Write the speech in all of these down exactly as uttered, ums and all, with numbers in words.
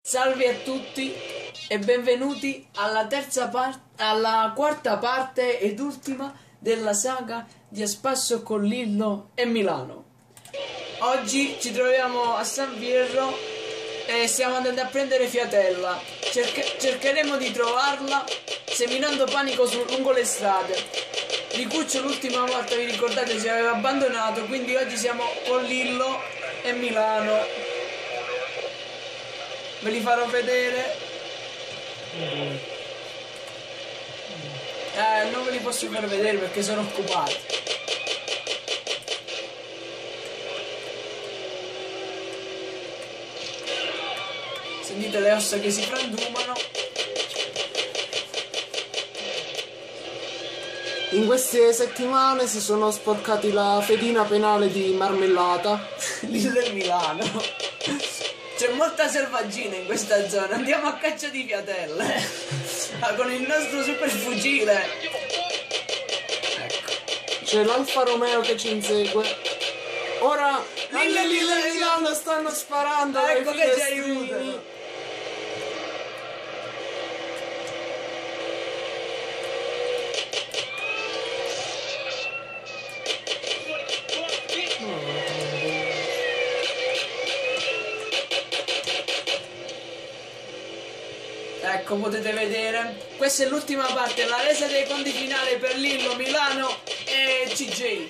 Salve a tutti e benvenuti alla terza parte, alla quarta parte ed ultima della saga di A Spasso con Lillo e Milano. Oggi ci troviamo a San Fierro e stiamo andando a prendere Fiatella. Cerche cercheremo di trovarla seminando panico su lungo le strade. Ricuccio l'ultima volta, vi ricordate, ci aveva abbandonato, quindi oggi siamo con Lillo e Milano. Ve li farò vedere. Eh, non ve li posso far vedere perché sono occupati. Sentite le ossa che si frantumano. In queste settimane si sono sporcati la fedina penale di marmellata. Lillo e Milano. C'è molta selvaggina in questa zona, andiamo a caccia di fiatelle. Ah, con il nostro super fucile. Ecco. C'è l'Alfa Romeo che ci insegue. Ora Lillo e Lillo e Milano stanno sparando. Ah, dai ecco che ci finestrini. aiutano. Ecco, potete vedere, questa è l'ultima parte, la resa dei conti finali per Lillo, Milano e C J.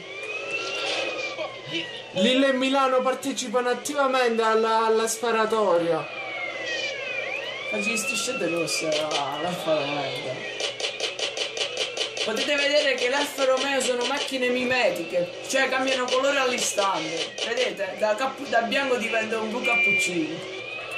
Lillo e Milano partecipano attivamente alla, alla sparatoria. Oggi strisciate rosse l'Alfa Romeo. Potete vedere che l'Alfa Romeo sono macchine mimetiche, cioè cambiano colore all'istante. Vedete? Da, da bianco diventa un blu cappuccino.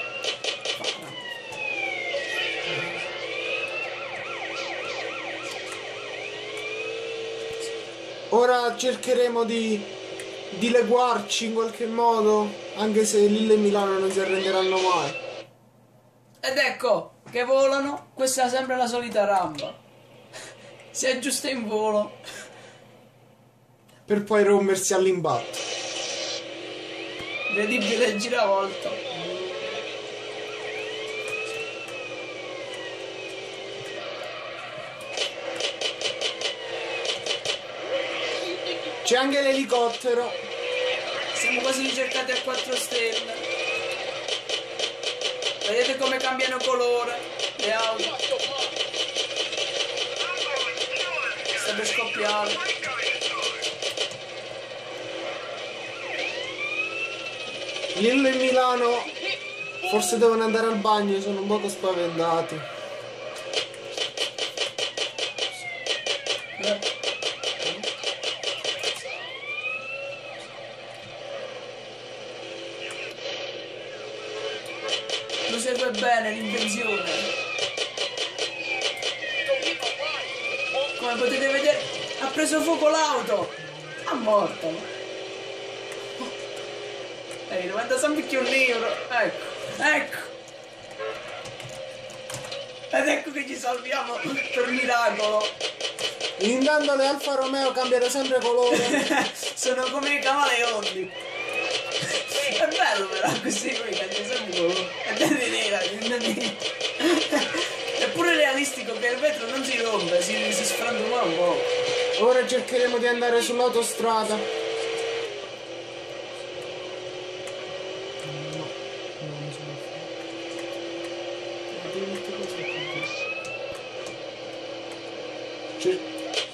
Ora cercheremo di, di leguarci in qualche modo, anche se Lillo e Milano non si arrenderanno mai. Ed ecco che volano, questa è sempre la solita rampa. Si aggiusta in volo. Per poi rompersi all'impatto. Incredibile giravolta. C'è anche l'elicottero. Siamo quasi ricercati a quattro stelle. Vedete come cambiano colore le auto. Sta per scoppiare. Lillo e Milano forse devono andare al bagno, sono un poco spaventati. Eh. Lo segue bene l'invenzione. Come potete vedere, ha preso fuoco l'auto. Ha morto. Ehi, diventa sempre più un libro. Ecco, ecco. Ed ecco che ci salviamo per miracolo. Intanto le Alfa Romeo cambiano sempre colore. Sono come i camaleoni. È bello però questi qui cambiano sempre colore. È da vedere, è da vedere. È pure realistico che il vetro non si rompe, si, si sfrantuma un po'. Ora cercheremo di andare sull'autostrada. Cer-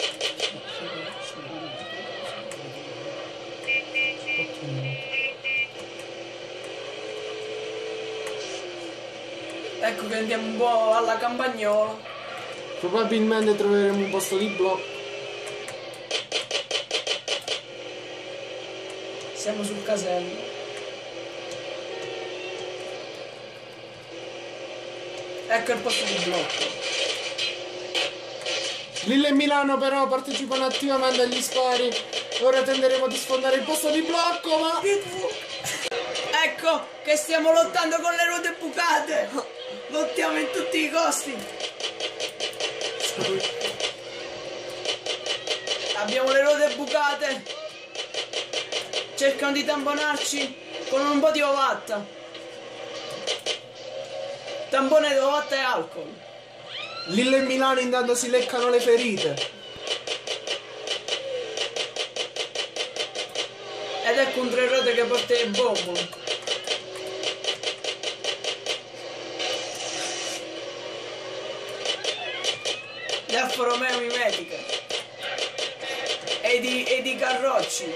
Ecco che andiamo un po' alla campagnola. Probabilmente troveremo un posto di blocco. Siamo sul casello. Ecco il posto di blocco. Lillo e Milano però partecipano attivamente agli spari. Ora tenderemo di sfondare il posto di blocco, ma... Ecco che stiamo lottando con le ruote bucate. Lottiamo in tutti i costi. Abbiamo le ruote bucate. Cercano di tamponarci con un po' di ovatta. tampone dovatta e alcol. Lillo e Milano intanto si leccano le ferite. Ed ecco un tre ruote che porta il bombo. Gli Alfa Romeo mimetica. E di, e di carrocci.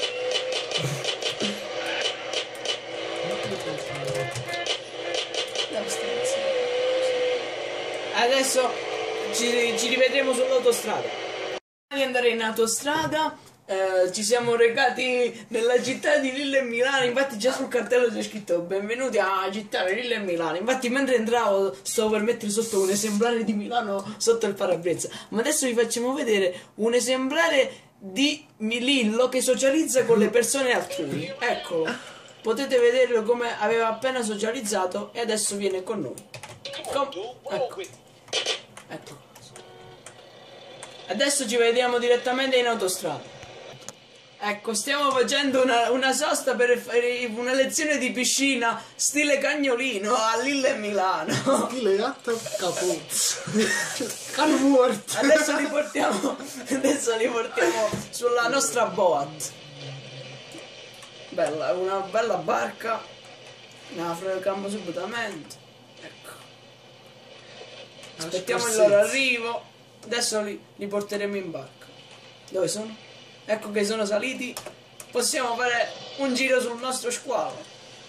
Adesso ci, ci rivedremo sull'autostrada. Prima di andare in autostrada eh, ci siamo recati nella città di Lillo e Milano. Infatti già sul cartello c'è scritto benvenuti alla città di Lillo e Milano. Infatti mentre entravo stavo per mettere sotto un esemplare di Milano sotto il parabrezza. Ma adesso vi facciamo vedere un esemplare di Lillo che socializza con le persone altrui. Eccolo, potete vederlo come aveva appena socializzato e adesso viene con noi. Com ecco. Ecco. Adesso ci vediamo direttamente in autostrada. Ecco, stiamo facendo una, una sosta per fare una lezione di piscina stile cagnolino a Lillo e Milano. Stile atta capuzzo. Calmuort. Adesso li portiamo. Adesso li portiamo sulla nostra boat. Bella, una bella barca. Ne afreghiamo subitamente. Ecco. Aspettiamo il loro arrivo. Adesso li, li porteremo in barca. Dove sono? Ecco che sono saliti. Possiamo fare un giro sul nostro squalo.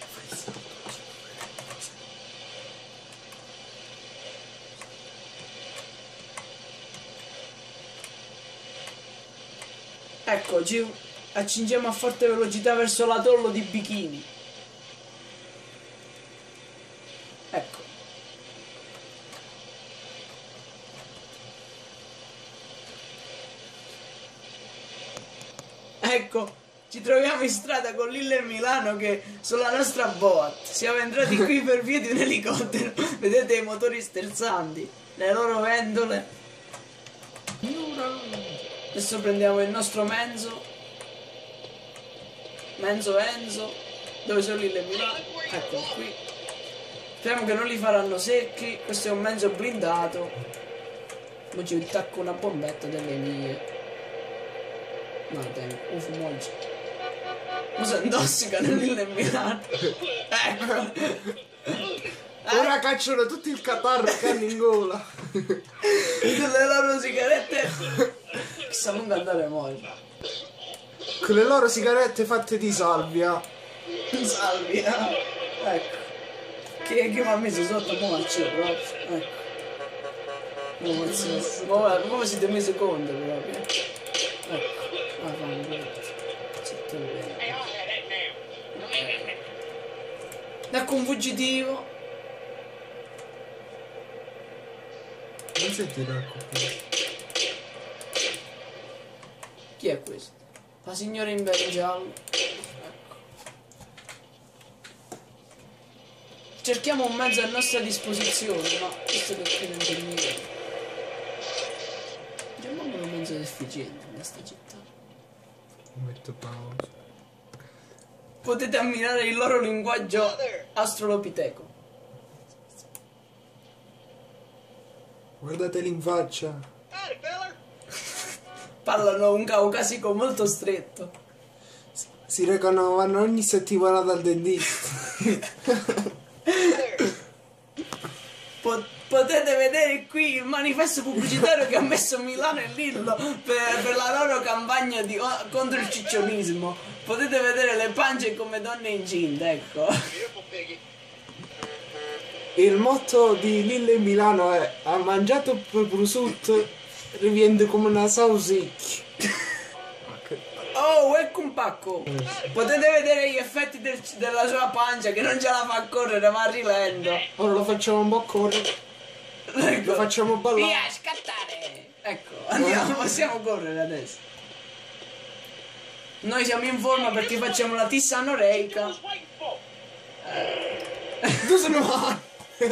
Ecco, ci accingiamo a forte velocità verso l'atollo di Bikini. Ecco. Ecco, ci troviamo in strada con Lillo e Milano che sulla nostra boat. Siamo entrati qui per via di un elicottero. Vedete i motori sterzanti, le loro vendole. Adesso prendiamo il nostro mezzo. Mezzo Enzo. Dove sono Lillo e Milano? Ecco qui. Speriamo che non li faranno secchi. Questo è un mezzo blindato. Ora ci attacco una bombetta delle mie. No, tempo, un fumoggio. Ma si intossicano Lillo e Milano. Ecco. Ora cacciano tutto il catarro che hanno in gola. Le loro sigarette. Chissà lunga andare molto. Con le loro sigarette fatte di salvia. Salvia. Ecco. Che, che mi ha messo sotto, mo' faccio proprio. Ecco. Mo' faccio. Mo', mo' siete messo conto proprio. Ecco. Ah, ecco un fuggitivo. Non senti l'acqua. Chi è questo? La signora in verde giallo. Ecco. Cerchiamo un mezzo a nostra disposizione, ma questo che qui non termina. Cerchiamo un mezzo efficiente in questa città. Metto pausa. Potete ammirare il loro linguaggio astrolopiteco. Guardateli in faccia. Parlano un caucasico molto stretto. Si recano, vanno ogni settimana dal dentista. Pot potete vedere qui il manifesto pubblicitario che ha messo Milano e Lillo per, per la loro campagna di, contro il ciccionismo. Potete vedere le pance come donne incinte, ecco. Il motto di Lillo e Milano è: ha mangiato per prosciutto, riviene come una sausicchia. Oh, ecco un pacco. Potete vedere gli effetti del, della sua pancia che non ce la fa correre, ma rilento. Ora lo facciamo un po' correre. Ecco. Lo facciamo ballare. Via, scattare. Ecco, andiamo, possiamo correre adesso. Noi siamo in forma perché facciamo la tissa anoreica. Tu sono...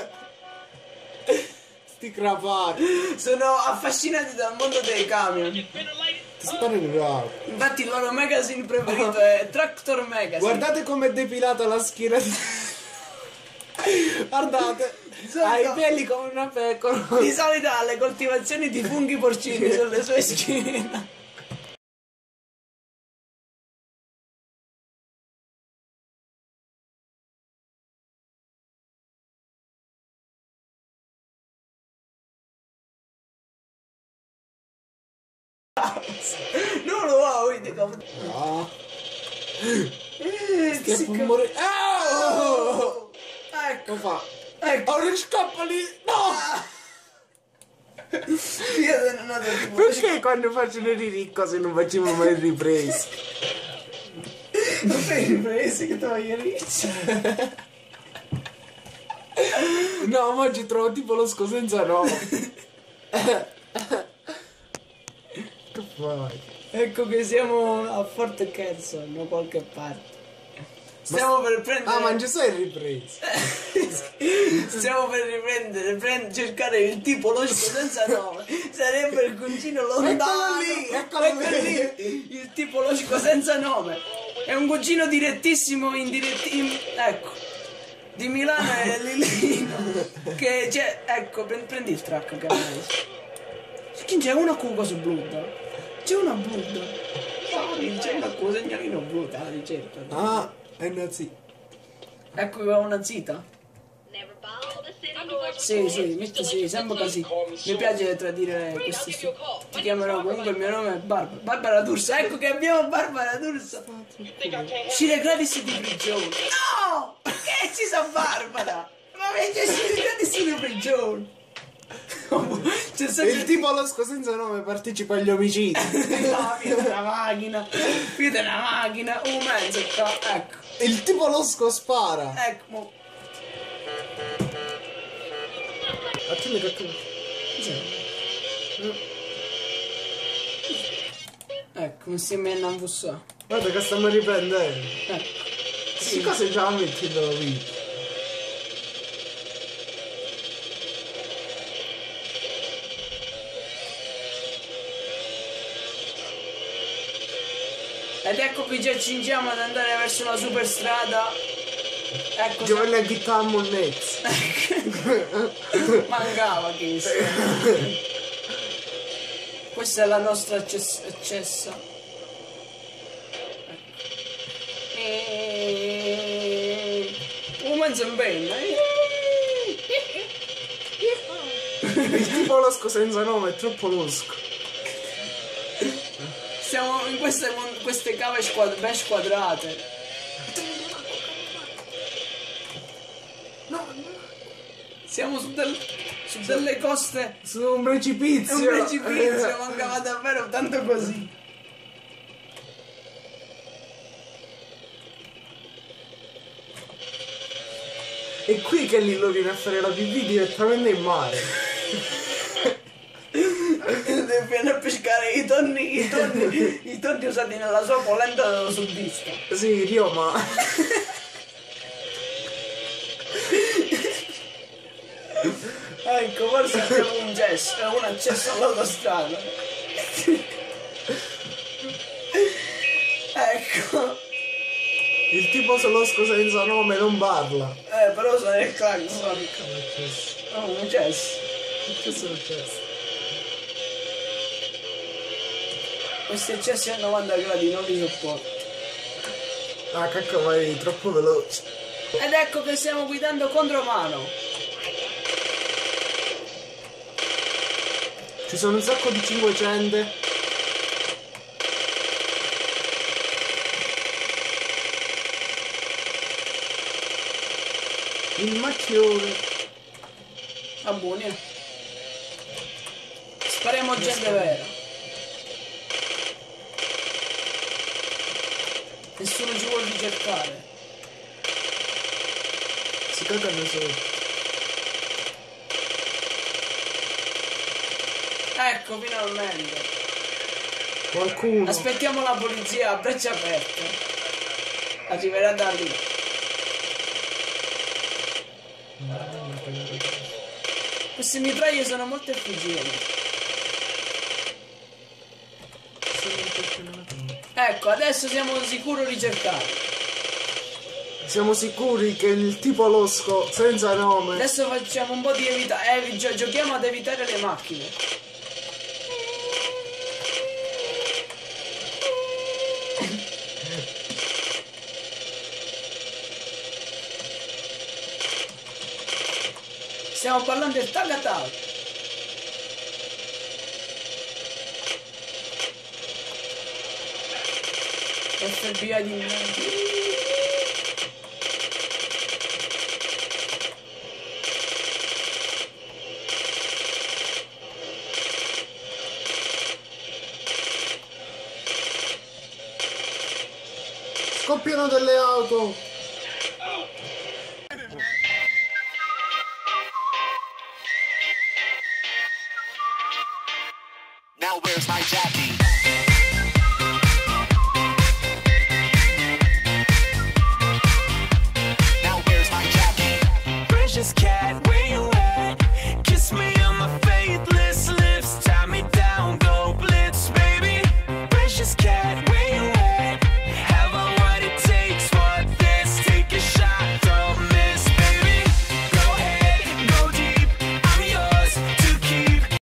Sti crapati. Sono affascinati dal mondo dei camion. Ti sparo in bravo. Infatti il loro magazine preferito è Tractor Magazine. Guardate com'è depilata la schiena di... Guardate. Ha i peli come una pecora. Di solito ha le coltivazioni di funghi porcini sulle sue schiene. Non lo ho, quindi come... No. Eh, Che si può ca- morire. Oh! Ecco, Lo fa. ecco. Oh, non scappa lì. No! Io sono nato tipo... Perché quando faccio i ricco se non facciamo mai riprese? Non fai riprese che togli ricci. No, ma oggi trovo tipo lo sco senza nome. Che fai? Ecco che siamo a Fort Kerson, da qualche parte. Stiamo per prendere... Ah, ma non ci sono riprese. Stiamo per riprendere, prend- cercare il tipologico senza nome. Sarebbe il cugino lontano. Eccolo lì, eccolo Ecco lì. lì, il tipologico senza nome. È un cugino direttissimo, indirettissimo. Ecco. Di Milano e Lillino. Che c'è. Ecco, pre- prendi il track che hai. C'è una con cosa blu. C'è una blu. Ah, c'è una con segnalino blu, la ricerca. Ah, è nazi. Ecco che ho una zita. Sì, sì, metti sì, sempre così. Mi piace tradire questi stu- Ti chiamerò comunque, il mio nome è Barbara. Barbara D'Urso, ecco che abbiamo Barbara D'Urso. Cire Gratis di prigione. No! Che ci sa Barbara? Ma c'è Cire Gratis di prigione. C'è Il sempre... tipo lo sco senza nome partecipa agli omicidi. No, più una macchina, più di una macchina, un mezzo qua, ecco. Il tipo losco spara. Ecco, mo. Attende che tu... Ecco, insieme a non so. Guarda che stiamo riprendendo. Ecco. Queste cose già metti dalla vita. Ed ecco che ci accingiamo ad andare verso la superstrada. Ecco, Giovanni a chitarra monnezza. mancava che questa è la nostra access- accessa. Ecco. E... un mezzo in penna. Il tipo losco senza nome è troppo losco. Siamo in queste, mon- queste cave squad- ben squadrate. No, no. Siamo su, del- su delle coste. Su un precipizio. È un precipizio, mancava davvero tanto così. E qui che lì lo viene a fare la pipì direttamente in mare. Viene a pescare i tonni, i tonni, i tonni usati nella sua polenta dello sudista. Sì, Dio, ma... Ecco, forse abbiamo un gesso, un accesso all'autostrada. Ecco. Il tipo losco senza nome non parla. Eh, però sono il clacson. Oh, un gesso. Che è successo? Questi eccessi a novanta gradi non li sopporto. Ah, cacca, vai troppo veloce. Ed ecco che stiamo guidando contromano. Ci sono un sacco di cinquecento. Il macchione. Ah, buoni. eh. Spariamo gente vera. Nessuno ci vuole ricercare. Si cagano sotto. Ecco, finalmente. Qualcuno. Aspettiamo la polizia a braccia aperte. Arriverà da lì. Queste mitraglie sono molto efficienti. Ecco, adesso siamo sicuro ricercati. Siamo sicuri che il tipo losco senza nome... Adesso facciamo un po' di evitare, eh, gio giochiamo ad evitare le macchine. Stiamo parlando del tag a tag. F B I di Milano. Scoppiano delle auto. Now where's my Jackie? Now where's my Jackie? Precious cat.